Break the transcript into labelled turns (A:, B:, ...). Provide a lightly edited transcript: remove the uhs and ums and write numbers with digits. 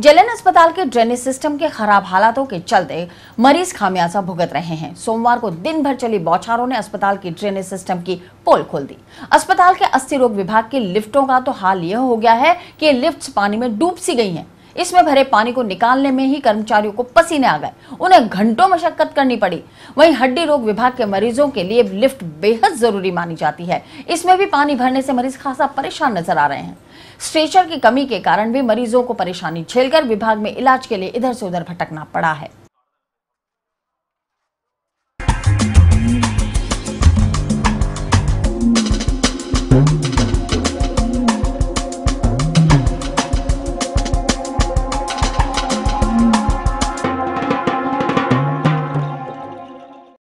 A: JLN अस्पताल के drainage system के खराब हालातों के चलते मरीज खामियाजा भुगत रहे हैं। सोमवार को दिन भर चली बौछारों ने अस्पताल की ड्रेनेज सिस्टम की पोल खोल दी। अस्पताल के अस्थि रोग विभाग की लिफ्टों का तो हाल यह हो गया है कि लिफ्ट्स पानी में डूब सी गई हैं। इसमें भरे पानी को निकालने में ही कर्मचारियों को पसीने आ गए, उन्हें घंटों मशक्कत करनी पड़ी। वहीं हड्डी रोग विभाग के मरीजों के लिए लिफ्ट बेहद जरूरी मानी जाती है। इसमें भी पानी भरने से मरीज खासा परेशान नजर आ रहे हैं। स्ट्रेचर की कमी के कारण भी मरीजों को परेशानी झेलकर विभाग में इलाज के लिए इधर से उधर भटकना पड़ा है।